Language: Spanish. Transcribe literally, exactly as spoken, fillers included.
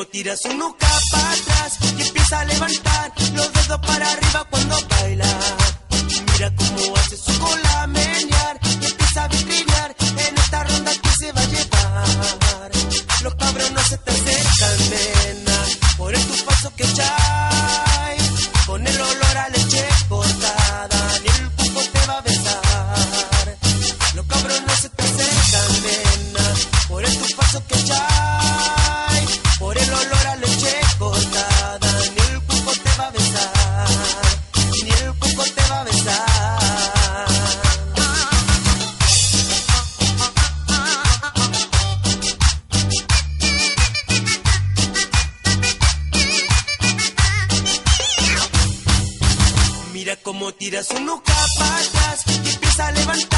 tiras un nuca para atrás y empieza a levantar los dedos para arriba cuando baila. Mira cómo hace su cola menear y empieza a vitrinear en esta ronda que se va a llevar. Los cabros no se te acercan, nena, por el tu paso que echai, con el olor a leche cortada, ni el cuco te va a besar. Los cabros no se te acercan, nena, por el tu paso que echai, por el olor a leche cortada, ni el cuco te va a besar, ni el cuco te va a besar. Mira cómo tiras un nuca para atrás y empieza a levantar